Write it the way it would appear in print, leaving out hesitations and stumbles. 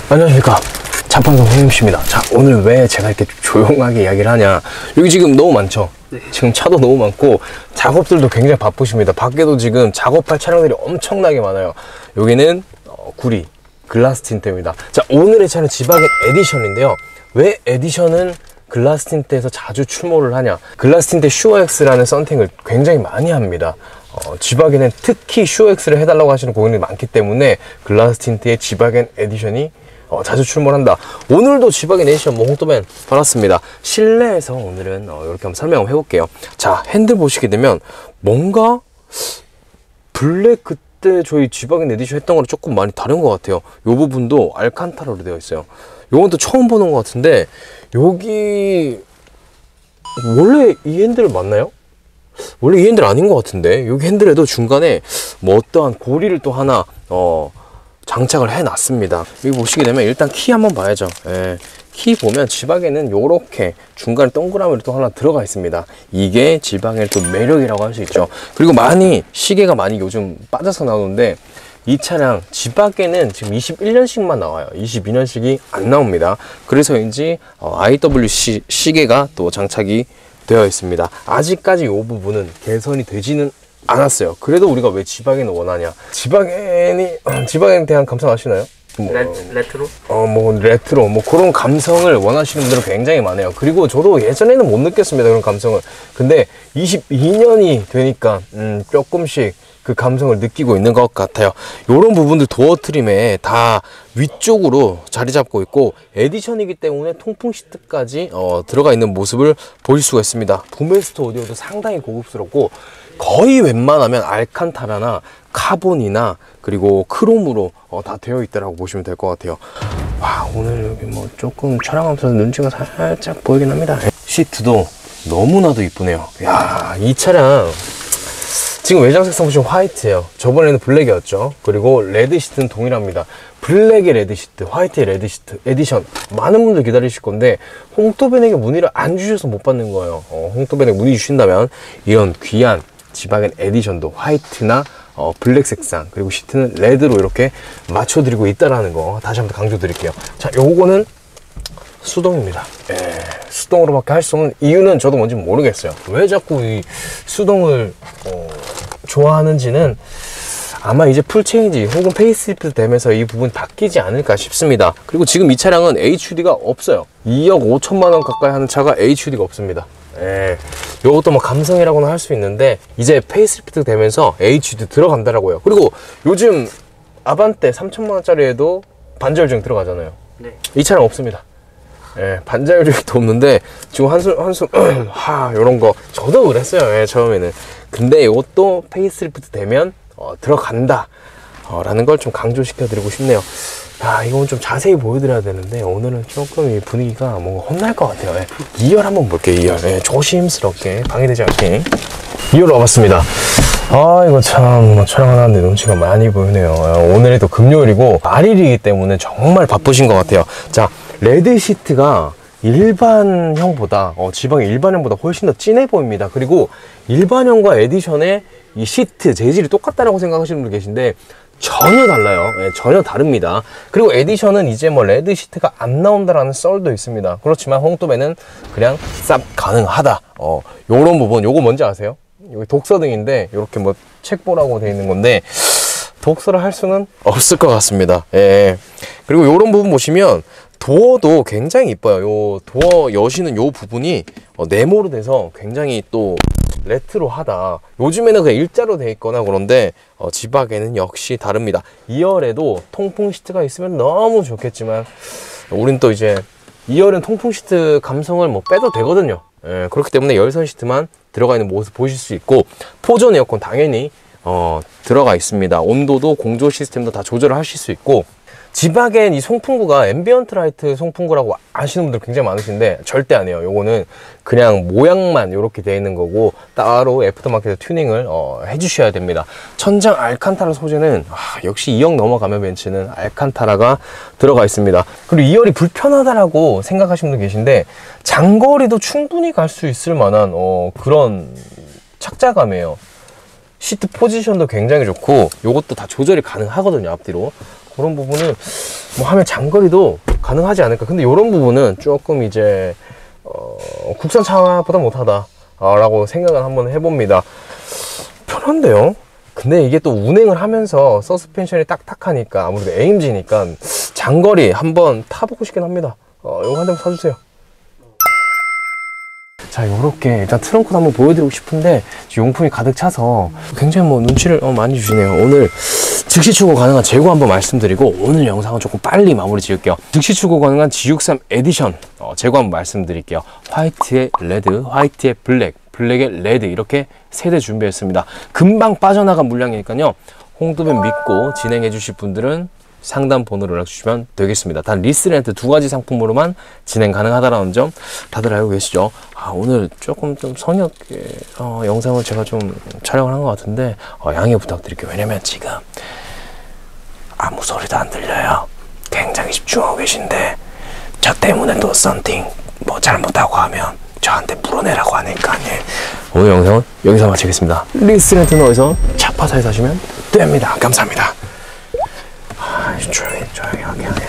안녕하십니까, 자판송 홍임씨입니다. 자, 오늘 왜 제가 이렇게 조용하게 이야기를 하냐, 여기 지금 너무 많죠. 네. 지금 차도 너무 많고 작업들도 굉장히 바쁘십니다. 밖에도 지금 작업할 차량들이 엄청나게 많아요. 여기는 구리 글라스 틴트입니다. 자, 오늘의 차는 지바겐 에디션인데요. 왜 에디션은 글라스 틴트에서 자주 출몰을 하냐, 글라스 틴트 슈어엑스라는 썬팅을 굉장히 많이 합니다. 지바겐은 특히 슈어엑스를 해달라고 하시는 고객님이 많기 때문에 글라스 틴트의 지바겐 에디션이 자주 출몰한다. 오늘도 지바겐 에디션 홍토벤 받았습니다. 실내에서 오늘은 이렇게 한번 설명 한번 해볼게요. 자, 핸들 보시게 되면 뭔가 블랙 그때 저희 지바겐 에디션 했던 거랑 조금 많이 다른 것 같아요. 이 부분도 알칸타라로 되어 있어요. 요건 또 처음 보는 것 같은데, 여기 원래 이 핸들 맞나요? 원래 이 핸들 아닌 것 같은데, 여기 핸들에도 중간에 뭐 어떠한 고리를 또 하나 장착을 해놨습니다. 여기 보시게 되면 일단 키 한번 봐야죠. 예. 키 보면 지바겐은 요렇게 중간에 동그라미로 또 하나 들어가 있습니다. 이게 지바겐의 또 매력이라고 할 수 있죠. 그리고 시계가 많이 요즘 빠져서 나오는데, 이 차량 지바겐은 지금 21년식만 나와요. 22년식이 안 나옵니다. 그래서인지 IWC 시계가 또 장착이 되어 있습니다. 아직까지 이 부분은 개선이 되지는 않았어요. 그래도 우리가 왜 지바겐을 원하냐, 지바겐에 대한 감상 아시나요? 레트로? 레트로 그런 감성을 원하시는 분들은 굉장히 많아요. 그리고 저도 예전에는 못 느꼈습니다, 그런 감성을. 근데 22년이 되니까 조금씩 그 감성을 느끼고 있는 것 같아요. 이런 부분들 도어 트림에 다 위쪽으로 자리 잡고 있고, 에디션이기 때문에 통풍 시트까지 들어가 있는 모습을 보실 수가 있습니다. 부메스트 오디오도 상당히 고급스럽고, 거의 웬만하면 알칸타라나 카본이나 그리고 크롬으로 다 되어 있다라고 보시면 될 것 같아요. 와, 오늘 여기 조금 촬영하면서 눈치가 살짝 보이긴 합니다. 시트도 너무나도 이쁘네요. 야, 이 차량 지금 외장 색상 보시면 화이트예요. 저번에는 블랙이었죠. 그리고 레드 시트는 동일합니다. 블랙의 레드 시트, 화이트의 레드 시트 에디션, 많은 분들 기다리실 건데 홍토벤에게 문의를 안 주셔서 못 받는 거예요. 홍토벤에게 문의 주신다면 이런 귀한 지바겐 에디션도 화이트나 블랙 색상, 그리고 시트는 레드로 이렇게 맞춰드리고 있다라는 거 다시 한번 강조드릴게요. 자, 요거는 수동입니다. 예, 수동으로밖에 할 수 없는 이유는 저도 뭔지 모르겠어요. 왜 자꾸 이 수동을 좋아하는지는 아마 이제 풀체인지 혹은 페이스리프트 되면서 이 부분이 바뀌지 않을까 싶습니다. 그리고 지금 이 차량은 HUD가 없어요. 2억 5천만 원 가까이 하는 차가 HUD가 없습니다. 예, 요것도 감성이라고는 할 수 있는데, 이제 페이스리프트 되면서 HUD 들어간다라고요. 그리고 요즘 아반떼 3천만 원짜리에도 반자율주행 들어가잖아요. 네. 이 차량 없습니다. 예, 반자율주행도 없는데 지금 한숨 요런 거 저도 그랬어요. 예, 처음에는. 근데 이것도 페이스리프트 되면 들어간다 라는 걸 좀 강조시켜 드리고 싶네요. 이건 좀 자세히 보여드려야 되는데 오늘은 조금 이 분위기가 뭔가 혼날 것 같아요. 예. 2열 한번 볼게요. 2열. 예, 조심스럽게 방해되지 않게 2열 와봤습니다. 이거 참 촬영하는데 눈치가 많이 보이네요. 오늘이 또 금요일이고 말일이기 때문에 정말 바쁘신 것 같아요. 자, 레드 시트가 일반형보다 지바겐 일반형보다 훨씬 더 진해 보입니다. 그리고 일반형과 에디션의 이 시트 재질이 똑같다라고 생각하시는 분들 계신데 전혀 달라요. 예, 전혀 다릅니다. 그리고 에디션은 이제 레드 시트가 안 나온다라는 썰도 있습니다. 그렇지만 홍토벤은 그냥 쌉 가능하다. 요런 부분, 요거 뭔지 아세요? 여기 독서등인데 이렇게 책보라고 되어 있는 건데 독서를 할 수는 없을 것 같습니다. 예. 그리고 요런 부분 보시면 도어도 굉장히 이뻐요. 요 도어 여시는 요 부분이 네모로 돼서 굉장히 또 레트로하다. 요즘에는 그냥 일자로 돼 있거나 그런데 지바겐은 역시 다릅니다. 2열에도 통풍 시트가 있으면 너무 좋겠지만 우린 또 이제 2열은 통풍 시트 감성을 빼도 되거든요. 예, 그렇기 때문에 열선 시트만 들어가 있는 모습 보실 수 있고, 포존 에어컨 당연히 들어가 있습니다. 온도도 공조 시스템도 다 조절을 하실 수 있고, 지바겐 이 송풍구가 앰비언트 라이트 송풍구라고 아시는 분들 굉장히 많으신데 절대 아니에요. 요거는 그냥 모양만 이렇게 되어 있는 거고 따로 애프터마켓 튜닝을 해주셔야 됩니다. 천장 알칸타라 소재는 역시 2억 넘어가면 벤츠는 알칸타라가 들어가 있습니다. 그리고 2열이 불편하다라고 생각하시는 분들 계신데 장거리도 충분히 갈 수 있을 만한 그런 착자감이에요. 시트 포지션도 굉장히 좋고 요것도 다 조절이 가능하거든요. 앞뒤로. 그런 부분은 뭐 하면 장거리도 가능하지 않을까. 근데 이런 부분은 조금 이제 국산 차보다 못하다 라고 생각을 한번 해봅니다. 편한데요? 근데 이게 또 운행을 하면서 서스펜션이 딱딱하니까 아무래도 AMG니까 장거리 한번 타보고 싶긴 합니다. 이거 한 대 사주세요. 자, 요렇게 일단 트렁크도 한번 보여드리고 싶은데 용품이 가득 차서 굉장히 뭐 눈치를 많이 주시네요. 오늘 즉시 출고 가능한 재고 한번 말씀드리고 오늘 영상은 조금 빨리 마무리 지을게요. 즉시 출고 가능한 G63 에디션 재고 한번 말씀드릴게요. 화이트에 레드, 화이트에 블랙, 블랙에 레드 이렇게 세 대 준비했습니다. 금방 빠져나간 물량이니까요. 홍두변 믿고 진행해 주실 분들은 상담 번호로 연락 주시면 되겠습니다. 단 리스렌트 2가지 상품으로만 진행 가능하다는 점 다들 알고 계시죠? 오늘 조금 좀 성역의 영상을 제가 좀 촬영을 한 것 같은데 양해 부탁드릴게요. 왜냐면 지금 아무 소리도 안 들려요. 굉장히 집중하고 계신데 저 때문에 또 썬팅 뭐 잘못하고 하면 저한테 물어내라고 하니까 오늘 영상은 여기서 마치겠습니다. 리스렌트는 어디서? 차파사에서 하시면 됩니다. 감사합니다. 조용히 하게.